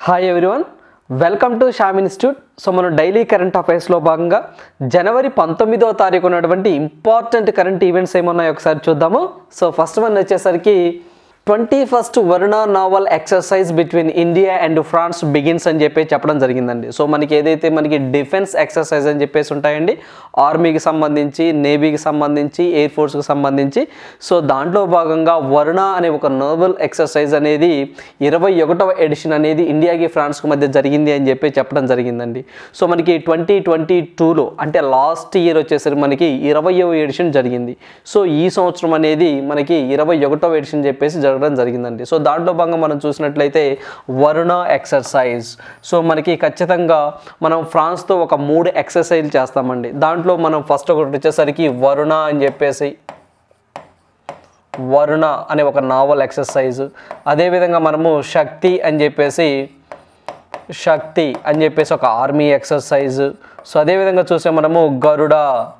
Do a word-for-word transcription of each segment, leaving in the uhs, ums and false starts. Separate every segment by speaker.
Speaker 1: Hi everyone, welcome to Shyam institute. So మనం daily current అఫైర్స్లో భాగంగా జనవరి పంతొమ్మిదవ తారీఖు ఉన్నటువంటి ఇంపార్టెంట్ కరెంట్ ఈవెంట్స్ ఏమున్నాయో ఒకసారి చూద్దాము. సో ఫస్ట్ వన్ వచ్చేసరికి twenty first Varuna naval exercise between India and France begins అని చెప్పి చెప్పడం జరిగిందండి. సో మనకి ఏదైతే మనకి డిఫెన్స్ ఎక్సర్సైజ్ అని చెప్పేసి ఉంటాయండి, ఆర్మీకి సంబంధించి, నేవీకి సంబంధించి, ఎయిర్ ఫోర్స్కి సంబంధించి. సో దాంట్లో భాగంగా వరుణ అనే ఒక నావల్ ఎక్సర్సైజ్ అనేది ఇరవై ఒకటవ ఎడిషన్ అనేది ఇండియాకి ఫ్రాన్స్కి మధ్య జరిగింది అని చెప్పి చెప్పడం జరిగిందండి. సో మనకి ట్వంటీ ట్వంటీ టూలో అంటే లాస్ట్ ఇయర్ వచ్చేసరికి మనకి ఇరవయవ ఎడిషన్ జరిగింది. సో ఈ సంవత్సరం అనేది మనకి ఇరవై ఒకటవ ఎడిషన్ చెప్పేసి జరగడం జరిగిందండి. సో దాంట్లో భాగంగా మనం చూసినట్లయితే వరుణ ఎక్సర్సైజ్. సో మనకి ఖచ్చితంగా మనం ఫ్రాన్స్తో ఒక మూడు ఎక్సర్సైజ్ చేస్తామండి. దాంట్లో మనం ఫస్ట్ ఒకటి వచ్చేసరికి వరుణ అని చెప్పేసి వరుణ అనే ఒక నావల్ ఎక్సర్సైజ్, అదేవిధంగా మనము శక్తి అని చెప్పేసి శక్తి అని చెప్పేసి ఒక ఆర్మీ ఎక్సర్సైజ్. సో అదేవిధంగా చూసే మనము గరుడ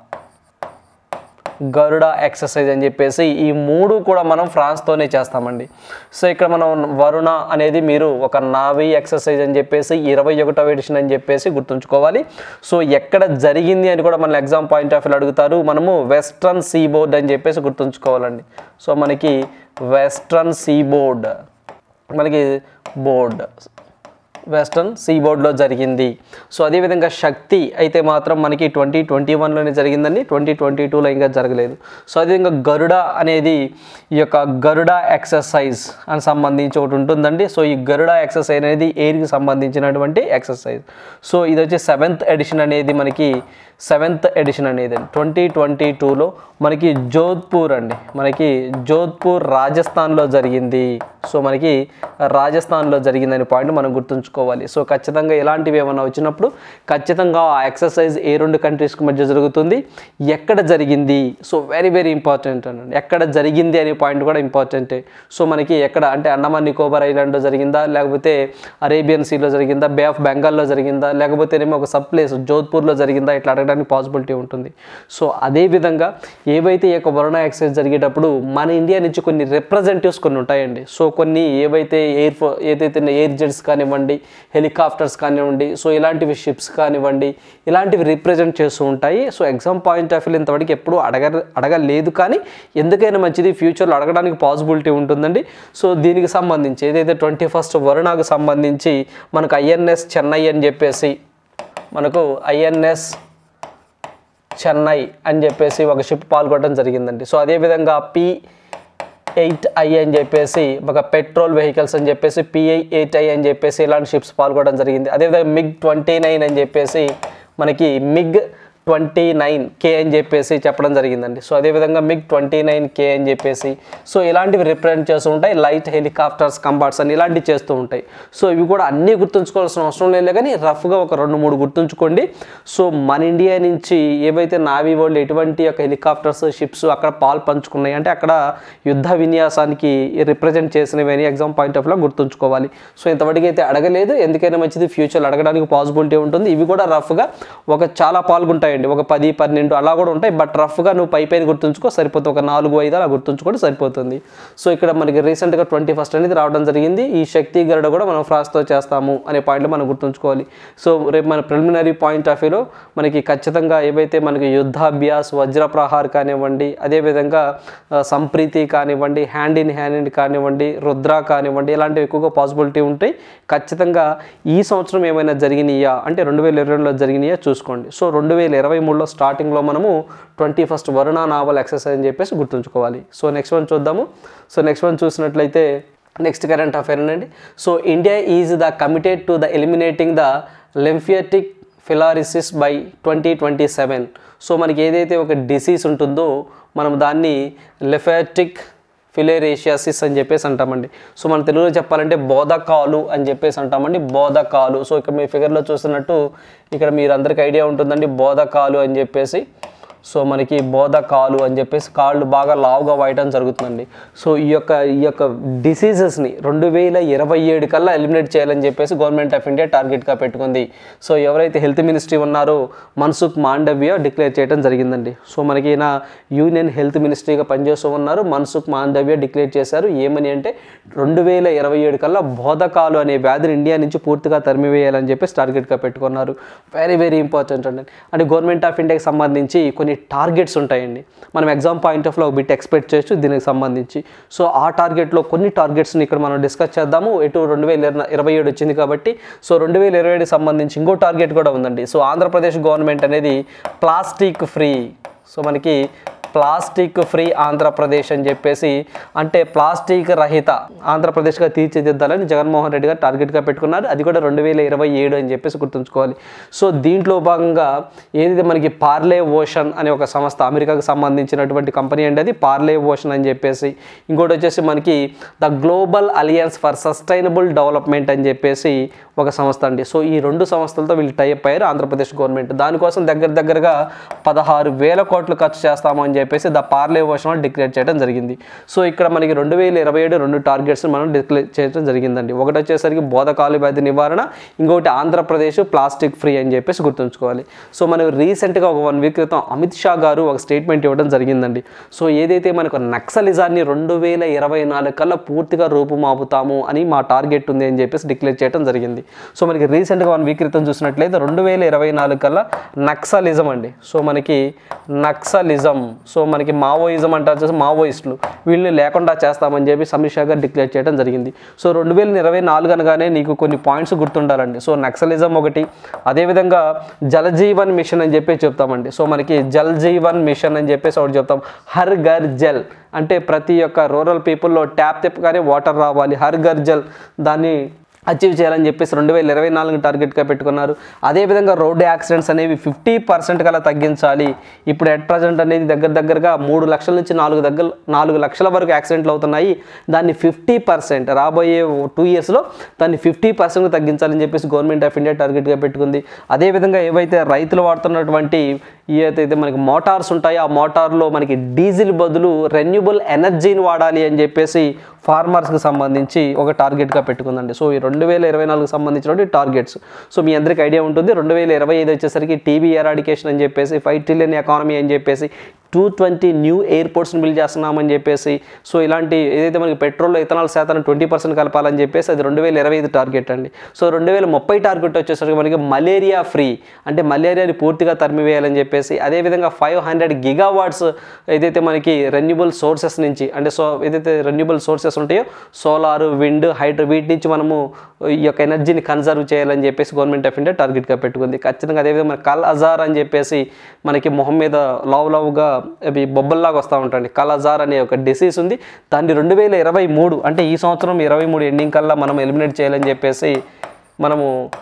Speaker 1: గరుడ ఎక్సర్సైజ్ అని చెప్పేసి ఈ మూడు కూడా మనం ఫ్రాన్స్తోనే చేస్తామండి. సో ఇక్కడ మనం వరుణ అనేది మీరు ఒక నావీ ఎక్సర్సైజ్ అని చెప్పేసి ఇరవై ఒకటవ ఎడిషన్ అని చెప్పేసి గుర్తుంచుకోవాలి. సో ఎక్కడ జరిగింది అని కూడా మన ఎగ్జామ్ పాయింట్ ఆఫ్ వ్యూ అడుగుతారు. మనము వెస్ట్రన్ సీ బోర్డ్ అని చెప్పేసి గుర్తుంచుకోవాలండి. సో మనకి వెస్ట్రన్ సీ బోర్డ్ మనకి బోర్డ్ వెస్ట్రన్ సీ బోర్డ్లో జరిగింది. సో అదేవిధంగా శక్తి అయితే మాత్రం మనకి ట్వంటీ ట్వంటీ వన్లోనే జరిగిందండి, ట్వంటీ ట్వంటీ టూలో ఇంకా జరగలేదు. సో అదేవిధంగా గరుడ అనేది ఈ యొక్క గరుడ ఎక్సర్సైజ్ అని సంబంధించి ఒకటి ఉంటుందండి. సో ఈ గరుడ ఎక్సర్సైజ్ అనేది ఎయిర్కి సంబంధించినటువంటి ఎక్సర్సైజ్. సో ఇది వచ్చి సెవెంత్ ఎడిషన్ అనేది మనకి సెవెంత్ ఎడిషన్ అనేది ట్వంటీ ట్వంటీ టూలో మనకి జోధ్పూర్ అండి మనకి జోధ్పూర్ రాజస్థాన్లో జరిగింది. సో మనకి రాజస్థాన్లో జరిగిందని పాయింట్ మనం గుర్తుంచుకోవాలి. సో ఖచ్చితంగా ఇలాంటివి ఏమైనా వచ్చినప్పుడు ఖచ్చితంగా ఆ ఎక్సర్సైజ్ ఏ రెండు కంట్రీస్కి మధ్య జరుగుతుంది, ఎక్కడ జరిగింది. సో వెరీ వెరీ ఇంపార్టెంట్ అండి, ఎక్కడ జరిగింది అనే పాయింట్ కూడా ఇంపార్టెంటే. సో మనకి ఎక్కడ అంటే అండమాన్ నికోబార్ ఐలాండ్లో జరిగిందా, లేకపోతే అరేబియన్ సీలో జరిగిందా, బే ఆఫ్ బెంగాల్లో జరిగిందా, లేకపోతేనేమో ఒక సబ్ ప్లేస్ జోధ్పూర్లో జరిగిందా, ఇట్లా అడగడానికి పాసిబిలిటీ ఉంటుంది. సో అదేవిధంగా ఏవైతే ఈ యొక్క వరుణ ఎక్సర్సైజ్ జరిగేటప్పుడు మన ఇండియా నుంచి కొన్ని రిప్రజెంటేటివ్స్ కొన్ని ఉంటాయండి. సో కొన్ని ఏవైతే ఎయిర్ ఫో ఏదైతే ఎయిర్ జెట్స్ కానివ్వండి, హెలికాప్టర్స్ కానివ్వండి, సో ఇలాంటివి షిప్స్ కానివ్వండి, ఇలాంటివి రిప్రజెంట్ చేస్తూ ఉంటాయి. So exam point of view ఇంతవరకు ఎప్పుడు అడగ అడగలేదు కానీ ఎందుకైనా మంచిది, ఫ్యూచర్లో అడగడానికి పాసిబిలిటీ ఉంటుందండి. సో దీనికి సంబంధించి ఏదైతే ట్వంటీ ఫస్ట్ వరుణకు సంబంధించి మనకు ఐఎన్ఎస్ చెన్నై అని చెప్పేసి మనకు ఐఎన్ఎస్ చెన్నై అని చెప్పేసి ఒక షిప్ పాల్గొనడం జరిగిందండి. సో అదేవిధంగా పి ఎయిట్ ఐ అని చెప్పేసి ఒక పెట్రోల్ వెహికల్స్ అని చెప్పేసి పిఐ ఎయిట్ ఐ అని చెప్పేసి ఇలాంటి షిప్స్ పాల్గొనడం జరిగింది. అదేవిధంగా మిగ్ ట్వంటీ నైన్ అని చెప్పేసి మనకి మిగ్ ట్వంటీ నైన్ కే అని చెప్పేసి చెప్పడం జరిగిందండి. సో అదేవిధంగా మిగ్ ట్వంటీ నైన్ కే అని చెప్పేసి సో ఇలాంటివి రిప్రజెంట్ చేస్తూ ఉంటాయి. లైట్ హెలికాప్టర్స్, కంబాట్స్ అని ఇలాంటివి చేస్తూ ఉంటాయి. సో ఇవి కూడా అన్నీ గుర్తుంచుకోవాల్సిన అవసరం లేదు కానీ రఫ్గా ఒక రెండు మూడు గుర్తుంచుకోండి. సో మన ఇండియా నుంచి ఏవైతే నావీ వాళ్ళు ఎటువంటి యొక్క హెలికాప్టర్స్, షిప్స్ అక్కడ పాలు పంచుకున్నాయి అంటే అక్కడ యుద్ధ విన్యాసానికి రిప్రజెంట్ చేసినవి అని ఎగ్జామ్ పాయింట్ ఆఫ్ వ్యూలో గుర్తుంచుకోవాలి. సో ఇంతవరకు అయితే అడగలేదు, ఎందుకైనా మంచిది, ఫ్యూచర్లో అడగడానికి పాసిబిలిటీ ఉంటుంది. ఇవి కూడా రఫ్గా ఒక చాలా పాల్గొంటాయి, ఒక పది పన్నెండు అలా కూడా ఉంటాయి. బట్ రఫ్గా నువ్వు పై పైన గుర్తుంచుకో సరిపోతుంది, ఒక నాలుగు ఐదు అలా గుర్తుంచుకోండి సరిపోతుంది. సో ఇక్కడ మనకి రీసెంట్గా ట్వంటీ ఫస్ట్ అనేది రావడం జరిగింది. ఈ శక్తి గరుడ కూడా మనం ఫ్రాన్స్తో చేస్తాము అనే పాయింట్లు మనం గుర్తుంచుకోవాలి. సో రేపు మన ప్రిలిమినరీ పాయింట్ ఆఫ్ వ్యూలో మనకి ఖచ్చితంగా ఏవైతే మనకి యుద్ధాభ్యాస్, వజ్రప్రహార్ కానివ్వండి, అదేవిధంగా సంప్రీతి కానివ్వండి, హ్యాండ్ ఇన్ హ్యాండ్ కానివ్వండి, రుద్ర కానివ్వండి, ఇలాంటివి ఎక్కువగా పాసిబిలిటీ ఉంటాయి. ఖచ్చితంగా ఈ సంవత్సరం ఏమైనా జరిగినాయా అంటే రెండు వేల ఇరవై రెండులో జరిగినాయా చూసుకోండి. సో రెండు వేల ఇరవై మూడులో స్టార్టింగ్లో మనము twenty first Varuna naval exercise అని చెప్పేసి గుర్తుంచుకోవాలి. సో నెక్స్ట్ వన్ చూద్దాము. సో నెక్స్ట్ వన్ చూసినట్లయితే నెక్స్ట్ కరెంట్ అఫైర్ అండి. So India is the committed to the eliminating the lymphatic filariasis by twenty twenty seven. So మనకి ఏదైతే ఒక డిసీజ్ ఉంటుందో మనం దాన్ని లింఫాటిక్ ఫిలేరేషియాసిస్ అని చెప్పేసి అంటామండి. సో మన తెలుగులో చెప్పాలంటే బోధకాలు అని చెప్పేసి అంటామండి, బోధకాలు. సో ఇక్కడ మీ ఫిగర్లో చూస్తున్నట్టు ఇక్కడ మీరు అందరికీ ఐడియా ఉంటుందండి బోధకాలు అని చెప్పేసి. సో మనకి బోధకాలు అని చెప్పేసి కాళ్ళు బాగా లావుగా వాయటం జరుగుతుందండి. సో ఈ యొక్క ఈ యొక్క డిసీజెస్ని రెండు వేల ఇరవై ఏడు కల్లా ఎలిమినేట్ చేయాలని చెప్పేసి గవర్నమెంట్ ఆఫ్ ఇండియా టార్గెట్గా పెట్టుకుంది. సో ఎవరైతే హెల్త్ మినిస్ట్రీ ఉన్నారో మన్సుఖ్ మాండవ్య డిక్లేర్ చేయడం జరిగిందండి. సో మనకి నా యూనియన్ హెల్త్ మినిస్ట్రీగా పనిచేస్తూ ఉన్నారు. మన్సుఖ్ మాండవ్య డిక్లేర్ చేశారు ఏమని అంటే రెండు వేల ఇరవై ఏడు కల్లా బోధకాలు అనే వ్యాధిని ఇండియా నుంచి పూర్తిగా తరిమివేయాలని చెప్పేసి టార్గెట్గా పెట్టుకున్నారు. వెరీ వెరీ ఇంపార్టెంట్ అండి. అంటే గవర్నమెంట్ ఆఫ్ ఇండియాకి సంబంధించి కొన్ని టార్గెట్స్ ఉంటాయండి. మనం ఎగ్జామ్ పాయింట్ ఆఫ్ లో బిట్ ఎక్స్పెక్ట్ చేయొచ్చు దీనికి సంబంధించి. సో ఆ టార్గెట్లో కొన్ని టార్గెట్స్ని ఇక్కడ మనం డిస్కస్ చేద్దాము. ఎటు రెండు వేల ఇరవై ఏడు వచ్చింది కాబట్టి సో రెండు వేల ఇరవై ఏడుకి సంబంధించి ఇంకో టార్గెట్ కూడా ఉందండి. సో ఆంధ్రప్రదేశ్ గవర్నమెంట్ అనేది ప్లాస్టిక్ ఫ్రీ, సో మనకి ప్లాస్టిక్ ఫ్రీ ఆంధ్రప్రదేశ్ అని చెప్పేసి అంటే ప్లాస్టిక్ రహిత ఆంధ్రప్రదేశ్గా తీర్చిదిద్దాలని జగన్మోహన్ రెడ్డి గారు టార్గెట్గా పెట్టుకున్నారు. అది కూడా రెండు వేల ఇరవై ఏడు అని చెప్పేసి గుర్తుంచుకోవాలి. సో దీంట్లో భాగంగా ఏదైతే మనకి పార్లే ఓషన్ అనే ఒక సంస్థ అమెరికాకు సంబంధించినటువంటి కంపెనీ అండి, అది పార్లే ఓషన్ అని చెప్పేసి. ఇంకోటి వచ్చేసి మనకి the global alliance for sustainable development అని చెప్పేసి ఒక సంస్థ అండి. సో ఈ రెండు సంస్థలతో వీళ్ళు టైప్ అయ్యారు ఆంధ్రప్రదేశ్ గవర్నమెంట్. దానికోసం దగ్గర దగ్గరగా పదహారు వేల కోట్లు ఖర్చు చేస్తామని చెప్పేసి ద పార్లే ఓషన్ డిక్లేర్ చేయడం జరిగింది. సో ఇక్కడ మనకి రెండు వేల ఇరవై ఏడు రెండు టార్గెట్స్ మనం డిక్లేర్ చేయడం జరిగిందండి. ఒకటి వచ్చేసరికి బోధకాలు వ్యాధి నివారణ, ఇంకొకటి ఆంధ్రప్రదేశ్ ప్లాస్టిక్ ఫ్రీ అని చెప్పేసి గుర్తుంచుకోవాలి. సో మనం రీసెంట్గా ఒక వన్ వీక్ క్రితం అమిత్ షా గారు ఒక స్టేట్మెంట్ ఇవ్వడం జరిగిందండి. సో ఏదైతే మనకు నక్సలిజాన్ని రెండు వేల ఇరవై నాలుగు కల్లా పూర్తిగా రూపుమాపుతాము అని మా టార్గెట్ ఉంది అని చెప్పేసి డిక్లేర్ చేయడం జరిగింది. సో మనకి రీసెంట్గా వన్ వీక్ క్రితం చూసినట్లయితే రెండు వేల ఇరవై నాలుగు కల్లా నక్సలిజం అండి. సో మనకి నక్సలిజం సో మనకి మావోయిజం అంటారు చేసి మావోయిస్టులు వీళ్ళని లేకుండా చేస్తామని చెప్పి అమిత్ షా గారు డిక్లేర్ చేయడం జరిగింది. సో రెండు వేల ఇరవై నాలుగు అనగానే నీకు కొన్ని పాయింట్స్ గుర్తుండాలండి. సో నక్సలిజం ఒకటి, అదేవిధంగా జల్ జీవన్ మిషన్ అని చెప్పి చెప్తామండి. సో మనకి జల్ జీవన్ మిషన్ అని చెప్పేసి ఒకటి చెప్తాం. హర్ ఘర్ జల్ అంటే ప్రతి ఒక్క రూరల్ పీపుల్లో ట్యాప్ తిప్పగానే వాటర్ రావాలి, హర్ ఘర్ జల్ దాన్ని అచీవ్ చేయాలని చెప్పేసి రెండు వేల ఇరవై నాలుగు టార్గెట్గా పెట్టుకున్నారు. అదేవిధంగా రోడ్డు యాక్సిడెంట్స్ అనేవి ఫిఫ్టీ పర్సెంట్ కల్లా తగ్గించాలి. ఇప్పుడు ఎట్ ప్రజెంట్ అనేది దగ్గర దగ్గరగా మూడు లక్షల నుంచి నాలుగు దగ్గర నాలుగు లక్షల వరకు యాక్సిడెంట్లు అవుతున్నాయి. దాన్ని ఫిఫ్టీ పర్సెంట్ రాబోయే టూ ఇయర్స్లో దాన్ని ఫిఫ్టీ పర్సెంట్ తగ్గించాలని చెప్పేసి గవర్నమెంట్ ఆఫ్ ఇండియా టార్గెట్గా పెట్టుకుంది. అదేవిధంగా ఏవైతే రైతులు వాడుతున్నటువంటి ఏదైతే మనకి మోటార్స్ ఉంటాయో ఆ మోటార్లో మనకి డీజిల్ బదులు రెన్యూబుల్ ఎనర్జీని వాడాలి అని చెప్పేసి ఫార్మర్స్కి సంబంధించి ఒక టార్గెట్గా పెట్టుకుందండి. సో ఈ రెండు వేల ఇరవై నాలుగుకి సంబంధించినటువంటి టార్గెట్స్. సో మీ అందరికీ ఐడియా ఉంటుంది. రెండు వేల ఇరవై ఐదు వచ్చేసరికి టీబీ ఎరాడికేషన్ అని చెప్పేసి, ఫైవ్ ట్రిలియన్ ఎకానమీ అని చెప్పేసి, టూ ట్వంటీ న్యూ ఎయిర్పోర్ట్స్ని బిల్డ్ చేస్తున్నామని చెప్పేసి, సో ఇలాంటి ఏదైతే మనకి పెట్రోల్లో ఇథనాల్ శాతాన్ని ట్వంటీ పర్సెంట్ కలపాలని చెప్పేసి అది రెండు వేల ఇరవై ఐదు టార్గెట్ అండి. సో రెండు వేల ముప్పై టార్గెట్ వచ్చేసరికి మనకి మలేరియా ఫ్రీ అంటే మలేరియాని పూర్తిగా తరిమివేయాలని చెప్పేసి, అదేవిధంగా ఫైవ్ హండ్రెడ్ గిగావాట్స్ ఏదైతే మనకి రెన్యూబుల్ సోర్సెస్ నుంచి అంటే సో ఏదైతే రెన్యూబుల్ సోర్సెస్ ఉంటాయో సోలార్, విండ్, హైడ్రో వీటి నుంచి మనము ఈ యొక్క ఎనర్జీని కన్సర్వ్ చేయాలని చెప్పేసి గవర్నమెంట్ ఆఫ్ ఇండియా టార్గెట్గా పెట్టుకుంది ఖచ్చితంగా. అదేవిధంగా మన కల్ అజార్ అని చెప్పేసి మనకి మొహం మీద లావు లావుగా అవి బొబ్బల్లాగా వస్తూ ఉంటాయండి. కల్ అజార్ అనే ఒక డిసీజ్ ఉంది. దాన్ని రెండు వేల ఇరవై మూడు అంటే ఈ సంవత్సరం ఇరవై మూడు ఎండింగ్ కల్లా మనం ఎలిమినేట్ చేయాలని చెప్పేసి మనము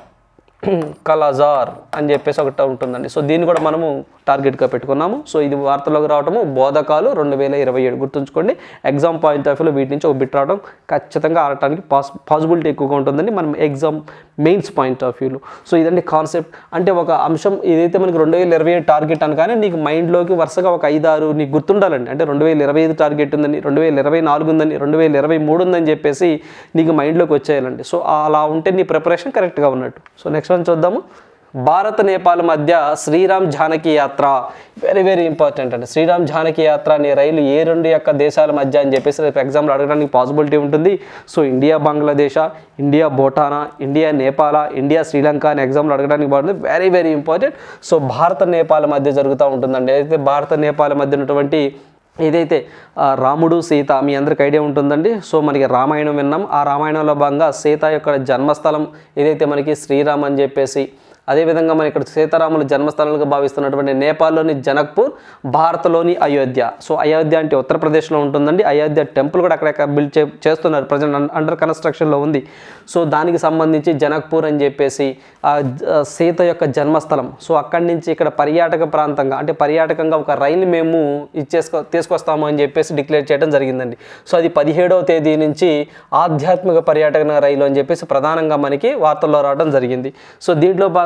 Speaker 1: కల్ అజార్ అని చెప్పేసి ఒకటి ఉంటుందండి. సో దీన్ని కూడా మనము టార్గెట్గా పెట్టుకున్నాము. సో ఇది వార్తలోకి రావడము బోధకాలు రెండు వేల ఇరవై ఏడు గుర్తుంచుకోండి. ఎగ్జామ్ పాయింట్ ఆఫ్ వ్యూలో వీటి నుంచి ఒక బిట్ రావడం ఖచ్చితంగా ఆడటానికి పాస్ పాసిబిలిటీ ఎక్కువగా ఉంటుందండి మనం ఎగ్జామ్ మెయిన్స్ పాయింట్ ఆఫ్ వ్యూలో. సో ఇదండి కాన్సెప్ట్. అంటే ఒక అంశం ఏదైతే మనకి రెండు వేల ఇరవై ఏడు టార్గెట్ అనగానే నీకు మైండ్లోకి వరుసగా ఒక ఐదారు నీకు గుర్తుండాలండి. అంటే రెండు వేల ఇరవై ఐదు టార్గెట్ ఉందని, రెండు వేల ఇరవై నాలుగు ఉందని, రెండు వేల ఇరవై మూడు ఉందని చెప్పేసి నీకు మైండ్లోకి వచ్చేయాలండి. సో అలా ఉంటే నీ ప్రిపరేషన్ కరెక్ట్గా ఉన్నట్టు. సో నెక్స్ట్ వన్ చూద్దాము. భారత్ నేపాల్ మధ్య శ్రీరామ్ జానకి యాత్ర వెరీ వెరీ ఇంపార్టెంట్ అండి. శ్రీరామ్ జానకి యాత్ర అనే రైలు ఏ రెండు యొక్క దేశాల మధ్య అని చెప్పేసి రేపు ఎగ్జామ్లో అడగడానికి పాసిబిలిటీ ఉంటుంది. సో ఇండియా బంగ్లాదేశ్, ఇండియా భూటానా, ఇండియా నేపాల, ఇండియా శ్రీలంక అని ఎగ్జామ్లో అడగడానికి బాగుంటుంది. Very very important. సో భారత నేపాల్ మధ్య జరుగుతూ ఉంటుందండి. అయితే భారత నేపాల్ మధ్య ఉన్నటువంటి ఏదైతే రాముడు సీత మీ అందరికి ఐడియా ఉంటుందండి. సో మనకి రామాయణం విన్నాం. ఆ రామాయణంలో భాగంగా సీత యొక్క జన్మస్థలం ఏదైతే మనకి శ్రీరామ్ అని చెప్పేసి, అదేవిధంగా మన ఇక్కడ సీతారాముల జన్మస్థలాలుగా భావిస్తున్నటువంటి నేపాల్లోని జనక్పూర్, భారత్లోని అయోధ్య. సో అయోధ్య అంటే ఉత్తరప్రదేశ్లో ఉంటుందండి. అయోధ్య టెంపుల్ కూడా అక్కడ బిల్డ్ చే చేస్తున్నారు ప్రజెంట్ అండర్ కన్స్ట్రక్షన్లో ఉంది. సో దానికి సంబంధించి జనక్పూర్ అని చెప్పేసి సీత యొక్క జన్మస్థలం. సో అక్కడి నుంచి ఇక్కడ పర్యాటక ప్రాంతంగా అంటే పర్యాటకంగా ఒక రైలు మేము ఇచ్చేసుకో తీసుకొస్తాము అని చెప్పేసి డిక్లేర్ చేయడం జరిగిందండి. సో అది పదిహేడవ తేదీ నుంచి ఆధ్యాత్మిక పర్యాటక రైలు అని చెప్పేసి ప్రధానంగా మనకి వార్తల్లో రావడం జరిగింది. సో దీంట్లో భాగంగా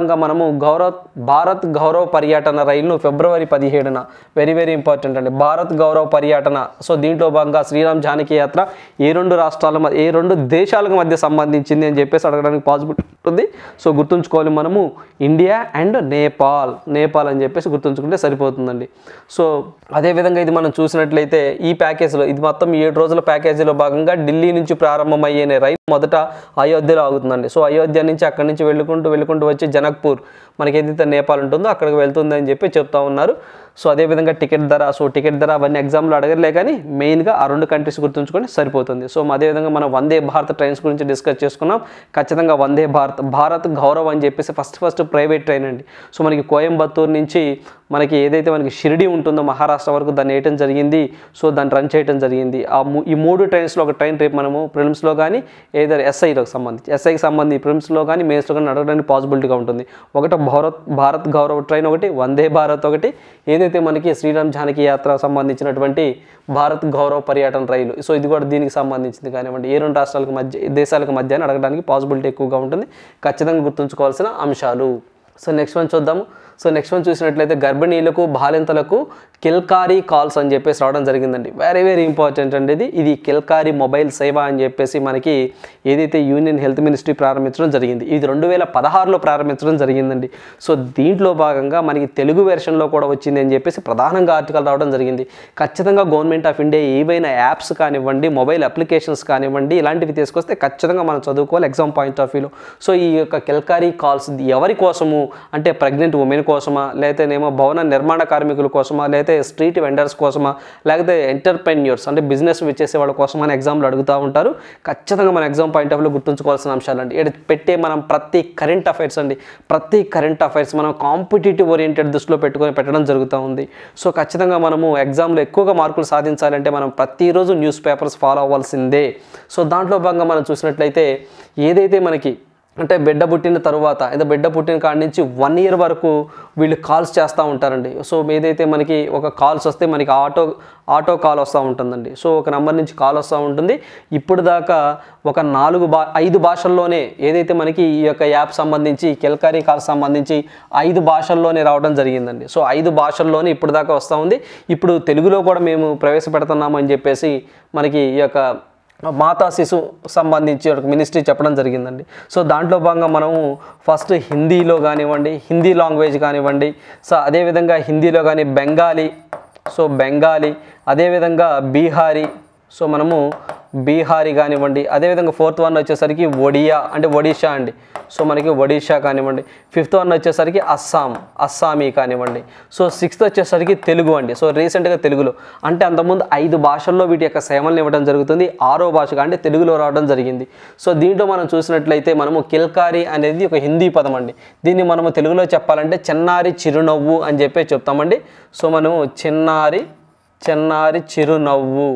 Speaker 1: భాగంగా మనము గౌరవ్ భారత్ గౌరవ పర్యటన రైలును ఫిబ్రవరి పదిహేడున వెరీ వెరీ ఇంపార్టెంట్ అండి, భారత్ గౌరవ పర్యటన. సో దీంట్లో భాగంగా శ్రీరామ్ జానకి యాత్ర ఏ రెండు రాష్ట్రాల ఏ రెండు దేశాలకు మధ్య సంబంధించింది అని చెప్పేసి అడగడానికి పాసిబిలిటీ ఉంటుంది. సో గుర్తుంచుకోవాలి మనము ఇండియా అండ్ నేపాల్ నేపాల్ అని చెప్పేసి గుర్తుంచుకుంటే సరిపోతుందండి. సో అదేవిధంగా ఇది మనం చూసినట్లయితే ఈ ప్యాకేజీలో ఇది మొత్తం ఏడు రోజుల ప్యాకేజీలో భాగంగా ఢిల్లీ నుంచి ప్రారంభమయ్యే రైలు మొదట అయోధ్యలో ఆగుతుందండి. సో అయోధ్య నుంచి అక్కడి నుంచి వెళ్ళుకుంటూ వెళ్ళుకుంటూ వచ్చి జనక్పూర్ మనకి ఏదైతే నేపాల్ ఉంటుందో అక్కడికి వెళ్తుంది అని చెప్పి చెప్తా ఉన్నారు. సో అదేవిధంగా టికెట్ ధర సో టికెట్ ధర అవన్నీ ఎగ్జామ్లో అడగలే కానీ మెయిన్గా ఆ రెండు కంట్రీస్ గుర్తుంచుకొని సరిపోతుంది. సో అదేవిధంగా మనం వందే భారత్ ట్రైన్స్ గురించి డిస్కస్ చేసుకున్నాం. ఖచ్చితంగా వందే భారత్ భారత్ గౌరవ్ అని చెప్పేసి ఫస్ట్ ఫస్ట్ ప్రైవేట్ ట్రైన్ అండి. సో మనకి కోయంబత్తూరు నుంచి మనకి ఏదైతే మనకి షిరిడి ఉంటుందో మహారాష్ట్ర వరకు దాన్ని వేయటం జరిగింది. సో దాన్ని రన్ చేయడం జరిగింది. ఆ ఈ మూడు ట్రైన్స్లో ఒక ట్రైన్ రేపు మనము ప్రిలిమ్స్లో కానీ ఏదైనా ఎస్ఐలకు సంబంధించి ఎస్ఐకి సంబంధించి ప్రిలిమ్స్లో కానీ మెయిన్స్లో కానీ అడగడానికి పాసిబిలిటీగా ఉంటుంది. ఒకటి భారత్ భారత్ గౌరవ్ ట్రైన్ ఒకటి, వందే భారత్ ఒకటి, ఏదైతే మనకి శ్రీరామ్ జానకి యాత్ర సంబంధించినటువంటి భారత్ గౌరవ పర్యటన రైలు. సో ఇది కూడా దీనికి సంబంధించింది కానివ్వండి, ఏ రెండు రాష్ట్రాలకు మధ్య దేశాలకు మధ్య అని అడగడానికి పాసిబిలిటీ ఎక్కువగా ఉంటుంది. ఖచ్చితంగా గుర్తుంచుకోవాల్సిన అంశాలు. సో నెక్స్ట్ వన్ చూద్దాము. సో నెక్స్ట్ వన్ చూసినట్లయితే గర్భిణీలకు బాలింతలకు కిల్కారీ కాల్స్ అని చెప్పేసి రావడం జరిగిందండి. వెరీ వెరీ ఇంపార్టెంట్ అండి ఇది ఇది కిల్కారీ మొబైల్ సేవ అని చెప్పేసి మనకి ఏదైతే యూనియన్ హెల్త్ మినిస్ట్రీ ప్రారంభించడం జరిగింది. ఇది రెండు వేల పదహారులో ప్రారంభించడం జరిగిందండి. సో దీంట్లో భాగంగా మనకి తెలుగు వెర్షన్లో కూడా వచ్చింది అని చెప్పేసి ప్రధానంగా ఆర్టికల్ రావడం జరిగింది. ఖచ్చితంగా గవర్నమెంట్ ఆఫ్ ఇండియా ఏవైనా యాప్స్ కానివ్వండి, మొబైల్ అప్లికేషన్స్ కానివ్వండి, ఇలాంటివి తీసుకొస్తే ఖచ్చితంగా మనం చదువుకోవాలి ఎగ్జామ్ పాయింట్ ఆఫ్ వ్యూలో. సో ఈ యొక్క కిల్కారీ కాల్స్ ఎవరి కోసము అంటే ప్రెగ్నెంట్ ఉమెన్ కోసమా, లేకపోతేనేమో భవన నిర్మాణ కార్మికుల కోసమా, లేకపోతే స్ట్రీట్ వెండర్స్ కోసమా, లేకపోతే ఎంటర్ప్రెన్యూర్స్ అంటే బిజినెస్ చేసే వాళ్ళ కోసమా అని ఎగ్జామ్లో అడుగుతూ ఉంటారు. ఖచ్చితంగా మన ఎగ్జామ్ పాయింట్ ఆఫ్ వ్యూలో గుర్తుంచుకోవాల్సిన అంశాలు అండి. ఇక్కడ పెట్టే మనం ప్రతి కరెంట్ అఫైర్స్ అండి ప్రతి కరెంట్ అఫైర్స్ మనం కాంపిటేటివ్ ఓరియంటెడ్ దృష్టిలో పెట్టుకొని పెట్టడం జరుగుతూ ఉంది. సో ఖచ్చితంగా మనము ఎగ్జామ్లో ఎక్కువగా మార్కులు సాధించాలంటే మనం ప్రతిరోజు న్యూస్ పేపర్స్ ఫాలో అవ్వాల్సిందే. సో దాంట్లో భాగంగా మనం చూసినట్లయితే ఏదైతే మనకి అంటే బిడ్డ పుట్టిన తర్వాత ఏదో బిడ్డ పుట్టిన కాడి నుంచి వన్ ఇయర్ వరకు వీళ్ళు కాల్స్ చేస్తూ ఉంటారండి. సో ఏదైతే మనకి ఒక కాల్స్ వస్తే మనకి ఆటో ఆటో కాల్ వస్తూ ఉంటుందండి. సో ఒక నెంబర్ నుంచి కాల్ వస్తూ ఉంటుంది. ఇప్పుడు దాకా ఒక నాలుగు బా ఐదు భాషల్లోనే ఏదైతే మనకి ఈ యొక్క యాప్ సంబంధించి కిల్కారీ కాల్ సంబంధించి ఐదు భాషల్లోనే రావడం జరిగిందండి. సో ఐదు భాషల్లోనే ఇప్పుడు దాకా వస్తూ ఉంది. ఇప్పుడు తెలుగులో కూడా మేము ప్రవేశపెడుతున్నామని చెప్పేసి మనకి ఈ యొక్క మాతా శిశు సంబంధించి ఒక మినిస్ట్రీ చెప్పడం జరిగిందండి. సో దాంట్లో భాగంగా మనము ఫస్ట్ హిందీలో కానివ్వండి, హిందీ లాంగ్వేజ్ కానివ్వండి, సో అదేవిధంగా హిందీలో కానీ బెంగాలీ, సో బెంగాలీ, అదేవిధంగా బీహారీ, సో మనము బీహారీ కానివ్వండి, అదేవిధంగా ఫోర్త్ వన్ వచ్చేసరికి ఒడియా అంటే ఒడిషా అండి. సో మనకి ఒడిషా కానివ్వండి. ఫిఫ్త్ వన్ వచ్చేసరికి అస్సాం అస్సామీ కానివ్వండి. సో సిక్స్త్ వచ్చేసరికి తెలుగు అండి. సో రీసెంట్గా తెలుగులో అంటే అంతకుముందు ఐదు భాషల్లో వీటి యొక్క సేవలను ఇవ్వడం జరుగుతుంది. ఆరో భాషగా అంటే తెలుగులో రావడం జరిగింది. సో దీంట్లో మనం చూసినట్లయితే మనము కిల్కారీ అనేది ఒక హిందీ పదం అండి. దీన్ని మనము తెలుగులో చెప్పాలంటే చిన్నారి చిరునవ్వు అని చెప్పి చెప్తామండి. సో మనము చిన్నారి చిన్నారి చిరునవ్వు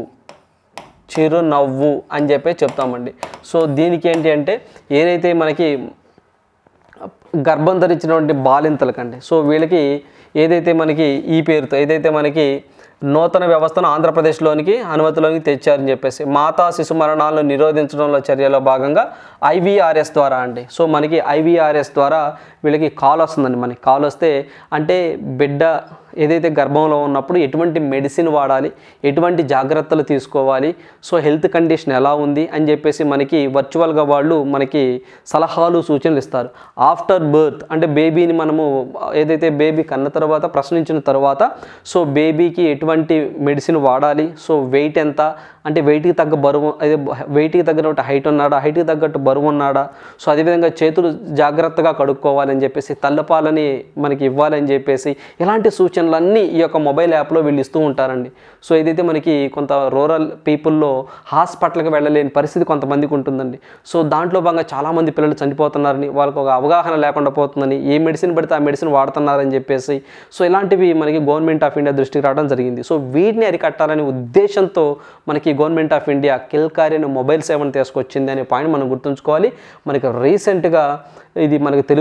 Speaker 1: చిరునవ్వు అని చెప్పి చెప్తామండి. సో దీనికి ఏంటి అంటే ఏదైతే మనకి గర్భం ధరించినటువంటి బాలింతలకండి, సో వీళ్ళకి ఏదైతే మనకి ఈ పేరుతో ఏదైతే మనకి నూతన వ్యవస్థను ఆంధ్రప్రదేశ్లోనికి అనుమతిలోకి తెచ్చారని చెప్పేసి మాతా శిశు మరణాలను నిరోధించడంలో చర్యలో భాగంగా ఐవీఆర్ఎస్ ద్వారా అండి. సో మనకి ఐవీఆర్ఎస్ ద్వారా వీళ్ళకి కాల్ వస్తుందండి. మనకి కాల్ వస్తే అంటే బిడ్డ ఏదైతే గర్భంలో ఉన్నప్పుడు ఎటువంటి మెడిసిన్ వాడాలి, ఎటువంటి జాగ్రత్తలు తీసుకోవాలి, సో హెల్త్ కండిషన్ ఎలా ఉంది అని చెప్పేసి మనకి వర్చువల్గా వాళ్ళు మనకి సలహాలు సూచనలు ఇస్తారు. ఆఫ్టర్ బర్త్ అంటే బేబీని మనము ఏదైతే బేబీ కన్న తర్వాత ప్రశ్నించిన తర్వాత సో బేబీకి ఎటువంటి మెడిసిన్ వాడాలి, సో వెయిట్ ఎంత అంటే వెయిట్కి తగ్గ బరువు అదే వెయిట్కి తగ్గినట్టు హైట్ ఉన్నాడా, హైట్కి తగ్గట్టు బరువు ఉన్నాడా, సో అదేవిధంగా చేతులు జాగ్రత్తగా కడుక్కోవాలని చెప్పేసి తల్లపాలని మనకి ఇవ్వాలని చెప్పేసి ఇలాంటి సూచనలన్నీ ఈ యొక్క మొబైల్ యాప్లో వీళ్ళు ఇస్తూ ఉంటారండి. సో ఏదైతే మనకి కొంత రూరల్ పీపుల్లో హాస్పిటల్కి వెళ్ళలేని పరిస్థితి కొంతమందికి ఉంటుందండి. సో దాంట్లో భాగంగా చాలామంది పిల్లలు చనిపోతున్నారని, వాళ్ళకు ఒక అవగాహన లేకుండా పోతుందని, ఏ మెడిసిన్ పడితే ఆ మెడిసిన్ వాడుతున్నారని చెప్పేసి సో ఇలాంటివి మనకి గవర్నమెంట్ ఆఫ్ ఇండియా దృష్టికి రావడం జరిగింది. సో వీటిని అరికట్టాలనే ఉద్దేశంతో మనకి గవర్నమెంట్ ఆఫ్ ఇండియా కిల్కారీ అనే మొబైల్ సేవను తీసుకొచ్చింది అనే పాయింట్ మనం గుర్తుంచుకోవాలి. మనకి రీసెంట్గా ఇది మనకి తెలుగులోకి తీసుకు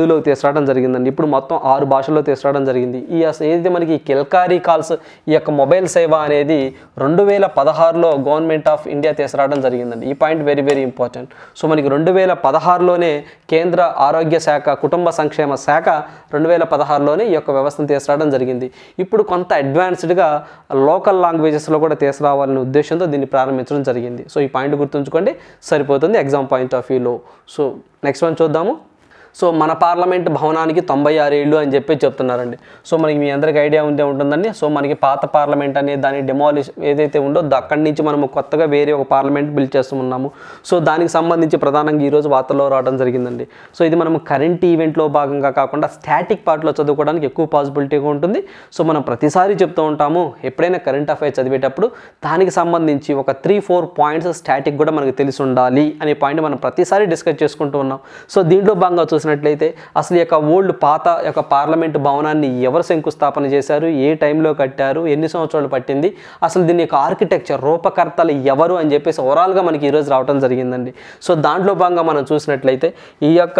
Speaker 1: తీసుకురావడం జరిగిందండి. ఇప్పుడు మొత్తం ఆరు భాషల్లో తీసుకురావడం జరిగింది. ఈ ఏదైతే మనకి కిల్కారీ కాల్స్ ఈ యొక్క మొబైల్ సేవ అనేది రెండు వేల పదహారులో గవర్నమెంట్ ఆఫ్ ఇండియా తీసుకురావడం జరిగిందండి. ఈ point very very important. So మనకి రెండు వేల పదహారులోనే కేంద్ర ఆరోగ్య శాఖ కుటుంబ సంక్షేమ శాఖ రెండు వేల పదహారులోనే ఈ యొక్క వ్యవస్థను తీసుకురావడం జరిగింది. ఇప్పుడు కొంత అడ్వాన్స్డ్గా లోకల్ లాంగ్వేజెస్లో కూడా తీసుకురావాలనే ఉద్దేశంతో దీన్ని ప్రారంభించడం జరిగింది. సో ఈ పాయింట్ గుర్తుంచుకోండి, సరిపోతుంది ఎగ్జామ్ పాయింట్ ఆఫ్ వ్యూలో. సో నెక్స్ట్ వన్ చూద్దాము. సో మన పార్లమెంట్ భవనానికి తొంభై ఆరు ఏళ్ళు అని చెప్పి చెప్తున్నారండి. సో మనకి మీ అందరికి ఐడియా ఉంటే ఉంటుందండి. సో మనకి పాత పార్లమెంట్ అనేది దాని డెమాలిష్ ఏదైతే ఉందో అక్కడి నుంచి మనము కొత్తగా వేరే ఒక పార్లమెంట్ బిల్డ్ చేస్తున్నాము. సో దానికి సంబంధించి ప్రధానంగా ఈరోజు వార్తల్లో రావడం జరిగిందండి. సో ఇది మనము కరెంట్ ఈవెంట్లో భాగంగా కాకుండా స్టాటిక్ పార్ట్లో చదువుకోవడానికి ఎక్కువ పాసిబిలిటీగా ఉంటుంది. సో మనం ప్రతిసారి చెప్తూ ఉంటాము, ఎప్పుడైనా కరెంట్ అఫైర్స్ చదివేటప్పుడు దానికి సంబంధించి ఒక త్రీ ఫోర్ పాయింట్స్ స్టాటిక్ కూడా మనకు తెలిసి ఉండాలి అనే పాయింట్ మనం ప్రతిసారి డిస్కస్ చేసుకుంటూ ఉన్నాం. సో దీంట్లో భాగంగా చూసినట్లయితే అసలు యొక్క ఓల్డ్ పాత యొక్క పార్లమెంట్ భవనాన్ని ఎవరు శంకుస్థాపన చేశారు, ఏ టైంలో కట్టారు, ఎన్ని సంవత్సరాలు పట్టింది, అసలు దీని యొక్క ఆర్కిటెక్చర్ రూపకర్తలు ఎవరు అని చెప్పేసి ఓవరాల్గా మనకి ఈరోజు రావడం జరిగిందండి. సో దాంట్లో భాగంగా మనం చూసినట్లయితే ఈ యొక్క